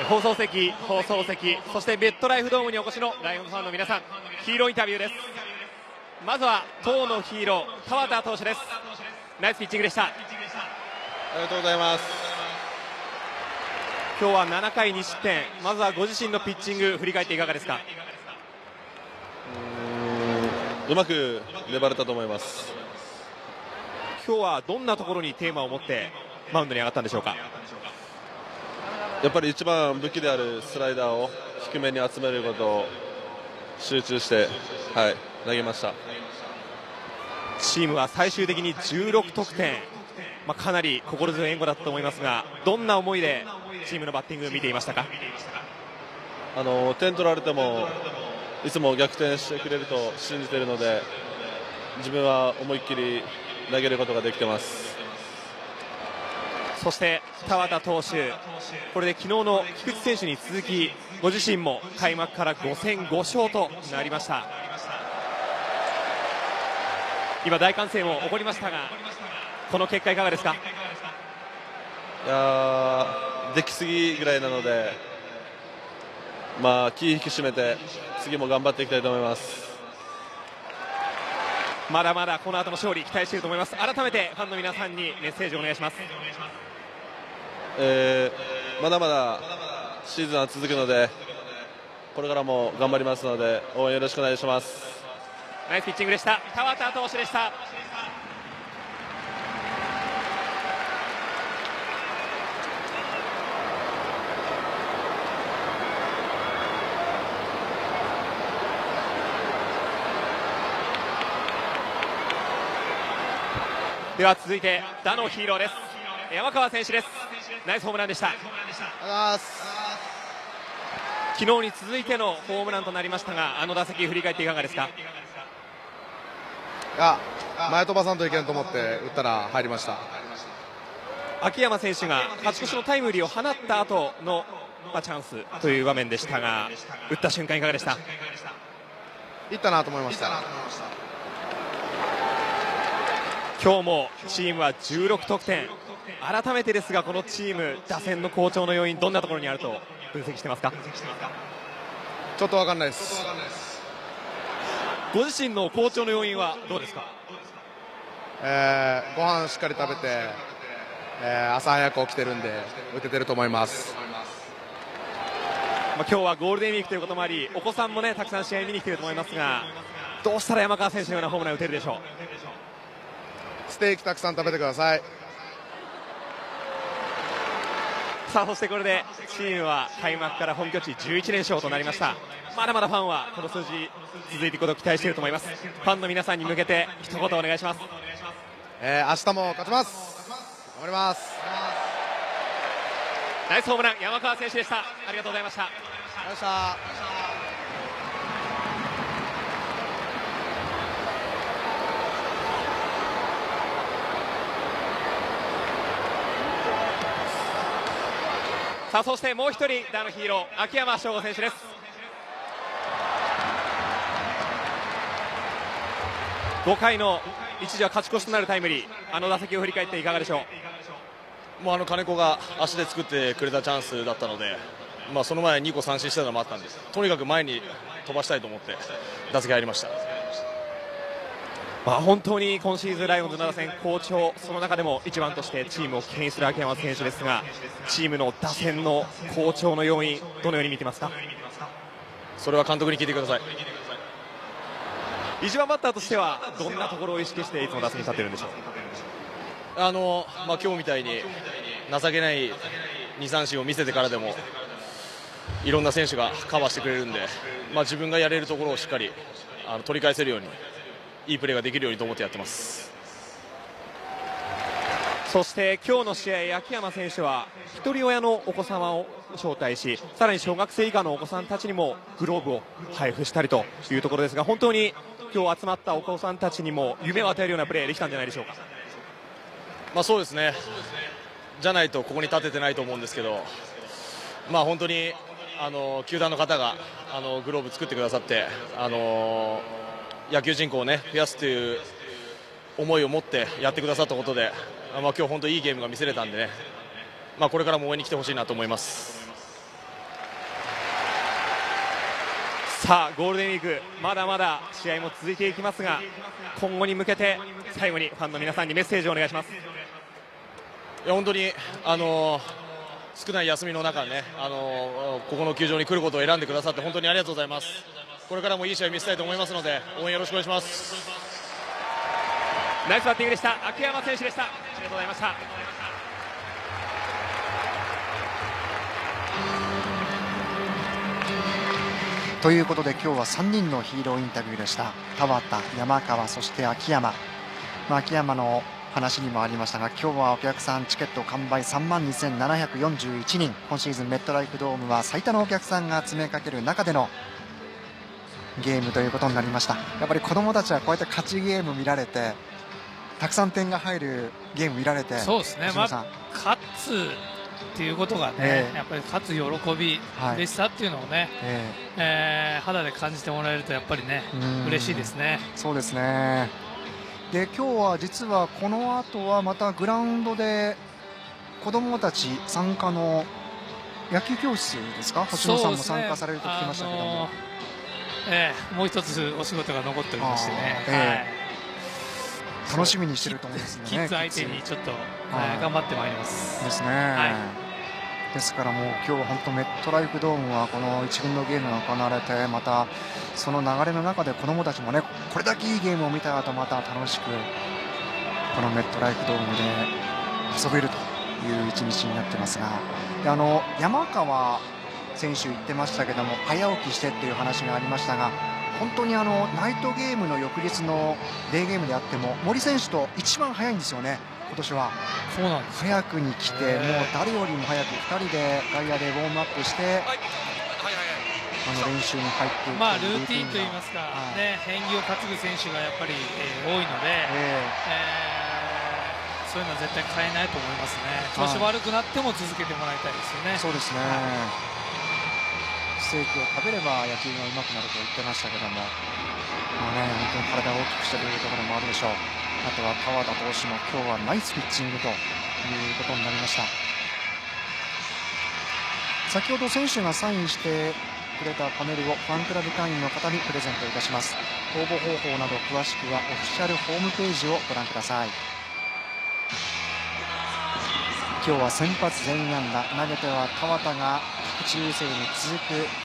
放送席、そしてメットライフドームにお越しのライオンズファンの皆さん、ヒーローインタビューです。まずは当のヒーロー川田投手です。ナイスピッチングでした。 ありがとうございます。 今日は7回2失点、まずはご自身のピッチング振り返っていかがですか？ うまく粘れたと思います。 今日はどんなところにテーマを持ってマウンドに上がったんでしょうか？ やっぱり一番武器であるスライダーを低めに集めることを集中して、投げました。 チームは最終的に16得点、かなり心強い援護だったと思いますが、どんな思いでチームのバッティングを見ていましたか？ 点取られてもいつも逆転してくれると信じているので、自分は思いっきり投げることができています。 そして川田投手、これで昨日の菊池選手に続き、ご自身も開幕から5戦5勝となりました。今大歓声も起こりましたが、この結果いかがですか？ いやできすぎぐらいなので、気引き締めて次も頑張っていきたいと思います。 まだまだこの後の勝利期待していると思います。改めてファンの皆さんにメッセージをお願いします。 まだまだシーズンは続くので、これからも頑張りますので応援よろしくお願いします。 ナイスピッチングでした。川田投手でした。では続いて打のヒーローです。山川選手です。ナイスホームランでした。昨日に続いてのホームランとなりましたが、あの打席振り返っていかがですか？ 前飛ばさんといけんと思って打ったら入りました。 秋山選手が勝ち越しのタイムリーを放った後の、チャンスという場面でしたが、打った瞬間いかがでした？ いったなと思いました。 今日もチームは16得点。改めてですが、このチーム打線の好調の要因、どんなところにあると分析してますか？ ちょっと分かんないです。 ご自身の好調の要因はどうですか？ ご飯しっかり食べて、朝早く起きてるんで打ててると思います。 今日はゴールデンウィークということもあり、お子さんもたくさん試合見に来ていると思いますが、どうしたら山川選手のようなホームランを打てるでしょう？ ステーキたくさん食べてください。 そしてこれでチームは開幕から本拠地11連勝となりました。まだまだファンはこの数字続いていくことを期待していると思います。ファンの皆さんに向けて一言お願いします。 明日も勝ちます。頑張ります。 ナイスホームラン、山川選手でした。ありがとうございました。そしてもう一人打のヒーロー、秋山翔吾選手です。5回の一時は勝ち越しとなるタイムリー、あの打席を振り返っていかがでしょう？ もう金子が足で作ってくれたチャンスだったので、その前に2個三振したのもあったんです。とにかく前に飛ばしたいと思って打席入りました。 本当に今シーズンライオンズの打線好調、その中でも一番としてチームを牽引する秋山選手ですが、チームの打線の好調の要因、どのように見てますか？ それは監督に聞いてください。 一番バッターとしてはどんなところを意識していつも打席に立っているんでしょう？ 今日みたいに情けない2三振を見せてからでもいろんな選手がカバーしてくれるんで、自分がやれるところをしっかり取り返せるように、いいプレーができるようにと思ってやってます。 そして今日の試合、秋山選手は一人親のお子様を招待し、さらに小学生以下のお子さんたちにもグローブを配布したりというところですが、本当に今日集まったお子さんたちにも夢を与えるようなプレーできたんじゃないでしょうか？ そうですね。じゃないとここに立ててないと思うんですけど、本当に球団の方がグローブ作ってくださって、野球人口を増やすという思いを持ってやってくださったことで、今日本当にいいゲームが見せれたんでね、これからも応援に来てほしいなと思います。 さあゴールデンウィークまだまだ試合も続いていきますが、今後に向けて最後にファンの皆さんにメッセージをお願いします。 いや本当に少ない休みの中ね、ここの球場に来ることを選んでくださって本当にありがとうございます。これからもいい試合を見せたいと思いますので応援よろしくお願いします。 ナイスバッティングでした。秋山選手でした。ありがとうございました。 ということで今日は3人のヒーローインタビューでした。田端、山川、そして秋山。秋山の話にもありましたが、今日はお客さんチケット完売32,741人、今シーズンメットライフドームは最多のお客さんが詰めかける中でのゲームということになりました。やっぱり子どもたちはこうやって勝ちゲーム見られて、たくさん点が入るゲーム見られて、 そうですね、勝つっていうことがね、やっぱり勝つ喜び、嬉しさっていうのをね、肌で感じてもらえるとやっぱりね、嬉しいですね。 そうですね。で今日は実はこの後はまたグラウンドで子どもたち参加の野球教室ですか、星野さんも参加されると聞きましたけども、 もう一つお仕事が残っておりましてね、 楽しみにしてると思いますね。 キッズ相手にちょっと頑張ってまいりますですね。ですからもう今日は本当メットライフドームはこの1軍のゲームが行われて、またその流れの中で子どもたちもね、これだけいいゲームを見た後また楽しくこのメットライフドームで遊べるという一日になってますが、山川選手言ってましたけども、早起きしてっていう話がありましたが、本当にナイトゲームの翌日のデーゲームであっても森選手と一番早いんですよね。今年はそうなんです、 早くに来て、もう誰よりも早く2人で外野でウォームアップして、練習に入っていく、 ルーティンといいますか、変技を担ぐ選手がやっぱり、多いので、そういうのは絶対変えないと思いますね。調子悪くなっても続けてもらいたいですよね。 そうですね。ステーキを食べれば野球が上手くなると言ってましたけども、本当に体を大きくしているところもあるでしょう。あとは川田投手も今日はナイスピッチングということになりました。先ほど選手がサインしてくれたパネルをファンクラブ会員の方にプレゼントいたします。応募方法など詳しくはオフィシャルホームページをご覧ください。今日は先発全員安打、投げては田端が菊池雄星に続く